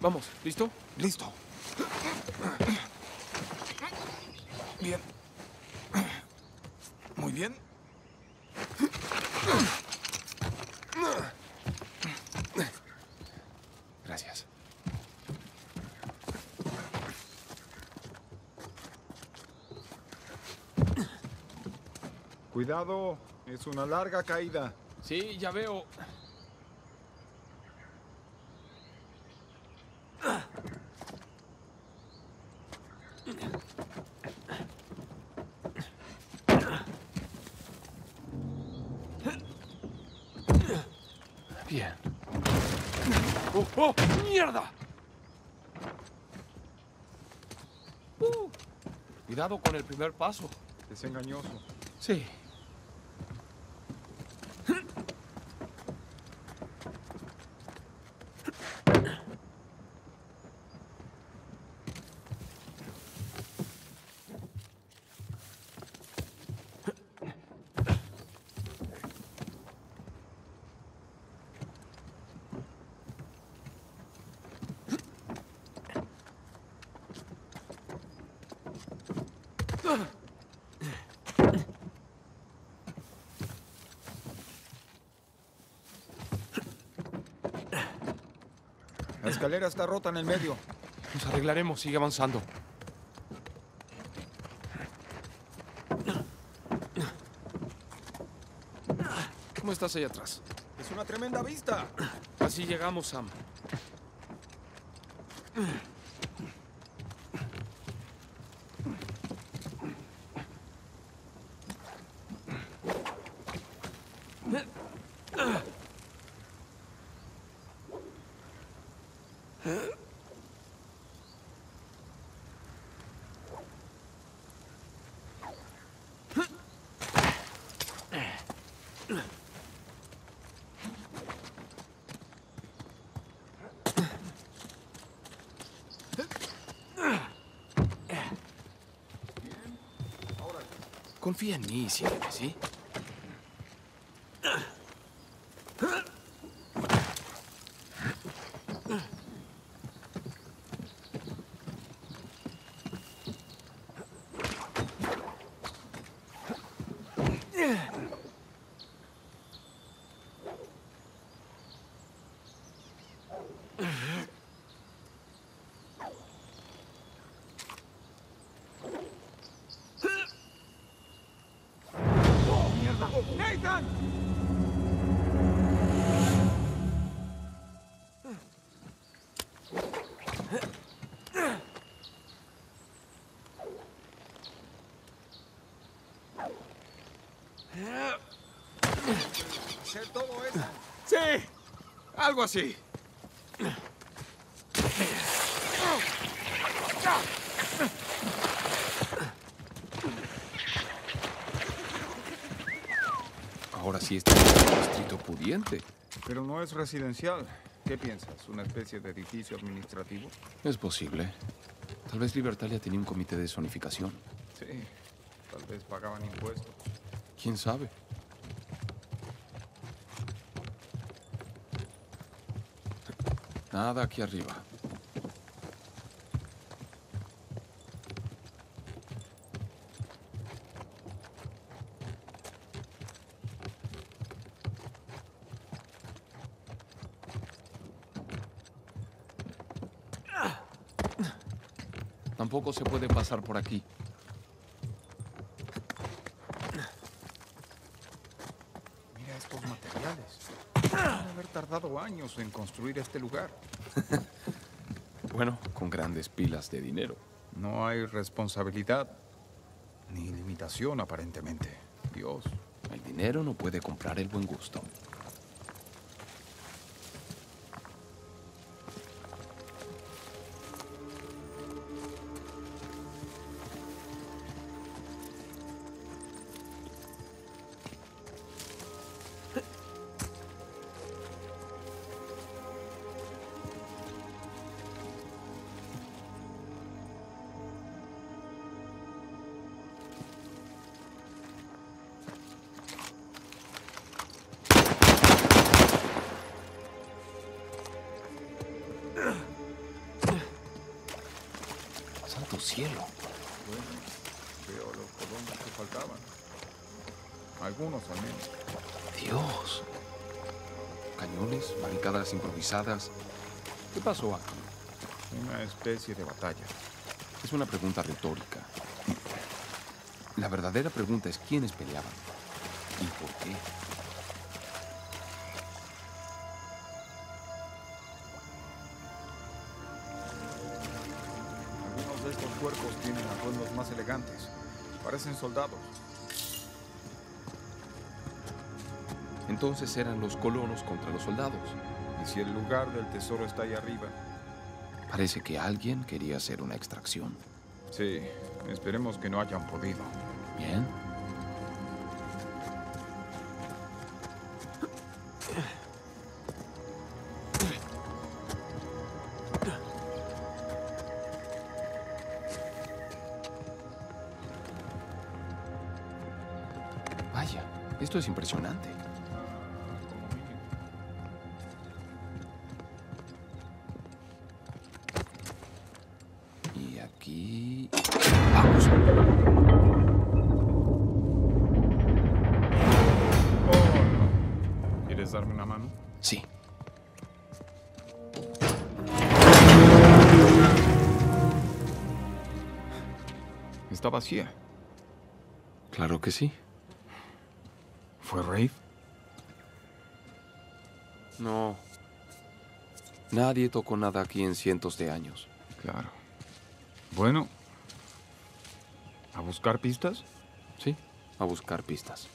Vamos, ¿listo? Listo. Bien. Muy bien. Gracias. Cuidado, es una larga caída. Sí, ya veo. Bien. ¡Oh, oh! ¡Mierda! Cuidado con el primer paso. Es engañoso. Sí. La escalera está rota en el medio. Nos arreglaremos, sigue avanzando. ¿Cómo estás allá atrás? Es una tremenda vista. Así llegamos, Sam. Confía en mí, sígueme, ¿sí? ¡Nathan! ¿Hacer todo eso? Sí, algo así. Ahora sí está en un distrito pudiente. Pero no es residencial. ¿Qué piensas? ¿Una especie de edificio administrativo? Es posible. Tal vez Libertalia tenía un comité de zonificación. Sí. Tal vez pagaban impuestos. ¿Quién sabe? Nada aquí arriba. Tampoco se puede pasar por aquí. Mira estos materiales. Deben haber tardado años en construir este lugar. Bueno, con grandes pilas de dinero. No hay responsabilidad ni limitación, aparentemente. Dios. El dinero no puede comprar el buen gusto. cielo. Bueno, veo los colonos que faltaban. Algunos al menos. Dios. Cañones, barricadas improvisadas. ¿Qué pasó aquí? Una especie de batalla. Es una pregunta retórica. La verdadera pregunta es quiénes peleaban y por qué. Algunos de estos cuerpos tienen atuendos más elegantes. Parecen soldados. Entonces eran los colonos contra los soldados. Y si el lugar del tesoro está ahí arriba. Parece que alguien quería hacer una extracción. Sí, esperemos que no hayan podido. Bien. Vaya, esto es impresionante. Y aquí... ¡Vamos! ¿Quieres darme una mano? Sí. Está vacía. Claro que sí. ¿Fue Rafe? No. Nadie tocó nada aquí en cientos de años. Claro. Bueno. ¿A buscar pistas? Sí, a buscar pistas.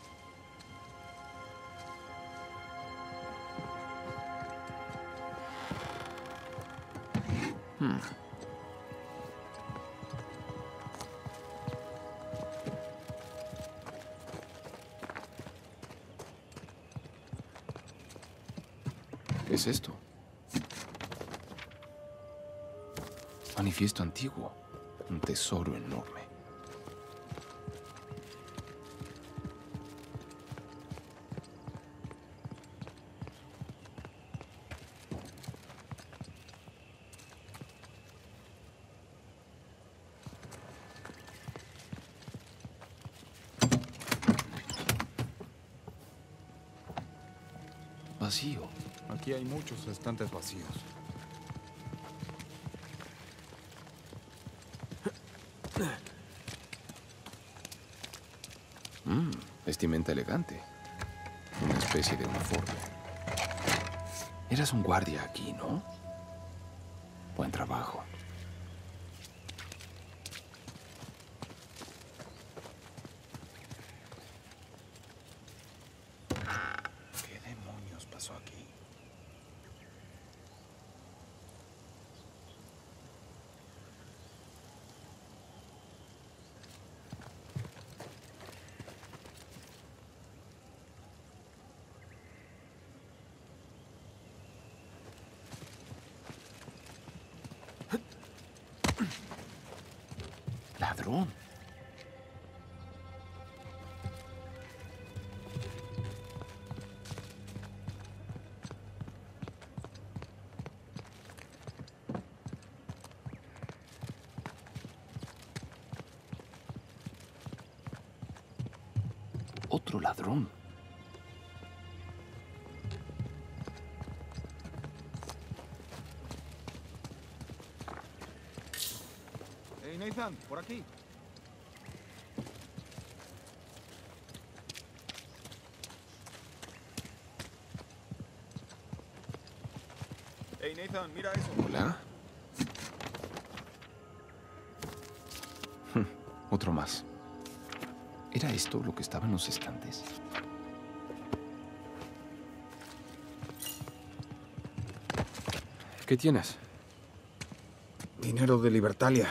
¿Qué es esto? Manifiesto antiguo. Un tesoro enorme. Vacío. Aquí hay muchos estantes vacíos. Vestimenta elegante. Una especie de uniforme. Eras un guardia aquí, ¿no? Buen trabajo. ¿Qué demonios pasó aquí? Ladrón. Otro ladrón. Hey, Nathan, por aquí. Hey, Nathan, mira eso. Hola. Otro más. ¿Era esto lo que estaba en los estantes? ¿Qué tienes? Dinero de Libertalia.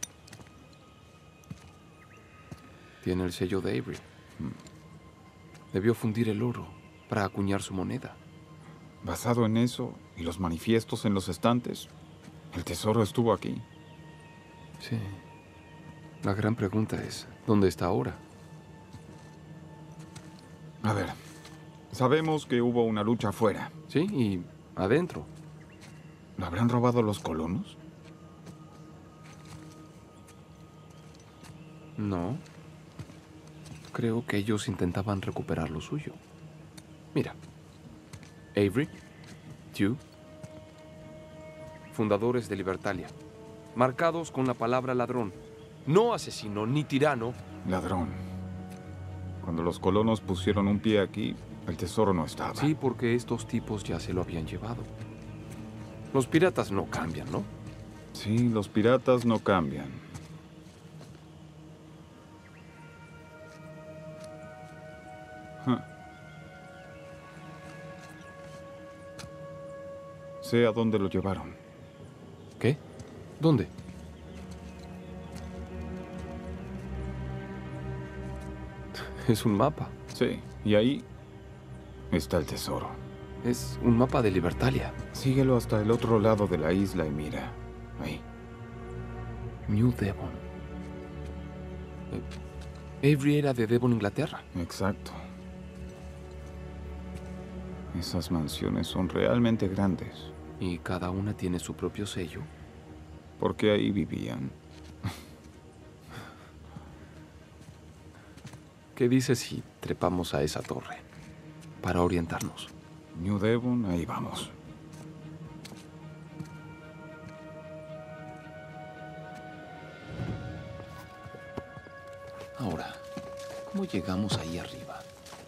Tiene el sello de Avery. Debió fundir el oro para acuñar su moneda. Basado en eso y los manifiestos en los estantes, el tesoro estuvo aquí. Sí. La gran pregunta es, ¿dónde está ahora? A ver, sabemos que hubo una lucha afuera. Sí, y adentro. ¿Lo habrán robado los colonos? No. Creo que ellos intentaban recuperar lo suyo. Mira. Avery, Tew, fundadores de Libertalia, marcados con la palabra ladrón. No asesino ni tirano. Ladrón. Cuando los colonos pusieron un pie aquí, el tesoro no estaba. Sí, porque estos tipos ya se lo habían llevado. Los piratas no cambian, ¿no? Sí, los piratas no cambian. Sé a dónde lo llevaron. ¿Qué? ¿Dónde? Es un mapa. Sí, y ahí está el tesoro. Es un mapa de Libertalia. Síguelo hasta el otro lado de la isla y mira. Ahí. New Devon. Avery era de Devon, Inglaterra. Exacto. Esas mansiones son realmente grandes. Y cada una tiene su propio sello. Porque ahí vivían. ¿Qué dices si trepamos a esa torre? Para orientarnos. New Devon, ahí vamos. Ahora, ¿cómo llegamos ahí arriba?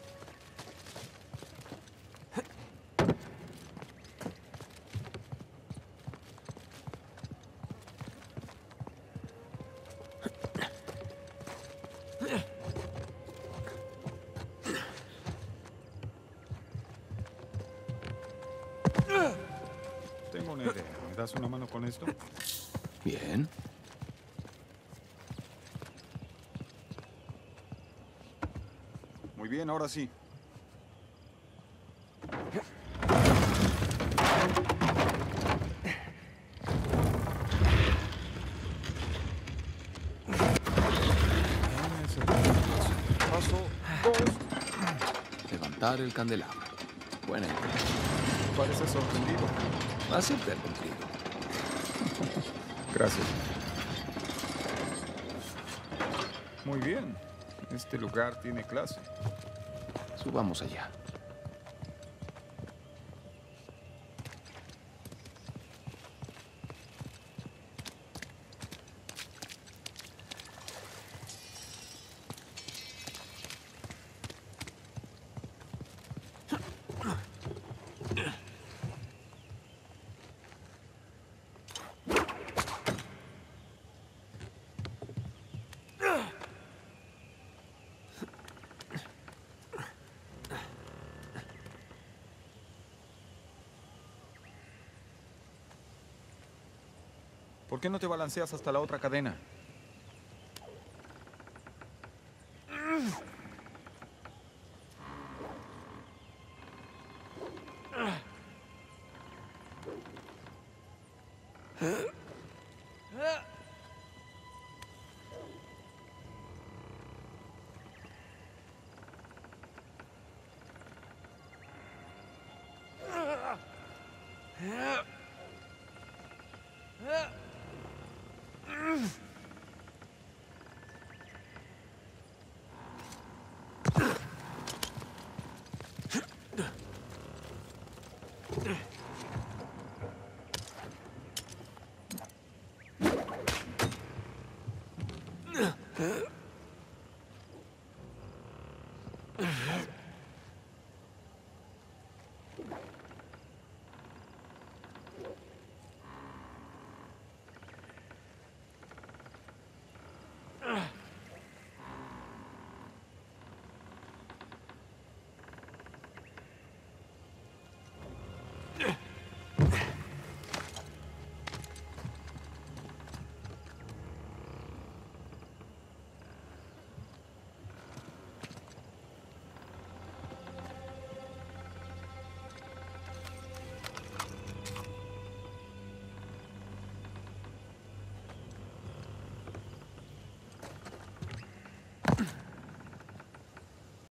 Tengo una idea. ¿Me das una mano con esto? Bien. Muy bien, ahora sí. Paso 2. Levantar el candelabro. Buena idea. Parece sorprendido. Acepta el cumplido. Gracias. Muy bien. Este lugar tiene clase. Subamos allá. ¿Por qué no te balanceas hasta la otra cadena?